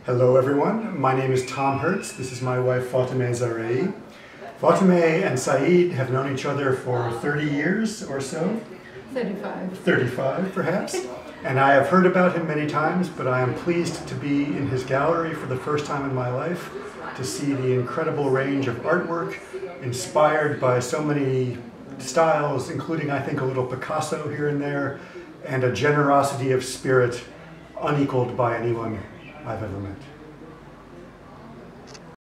Hello everyone, my name is Tom Hertz. This is my wife Fatemeh Zarei. Fatemeh and Saeid have known each other for 30 years or so. 35. 35 perhaps. And I have heard about him many times, but I am pleased to be in his gallery for the first time in my life to see the incredible range of artwork inspired by so many styles, including I think a little Picasso here and there, and a generosity of spirit unequaled by anyone I've ever met.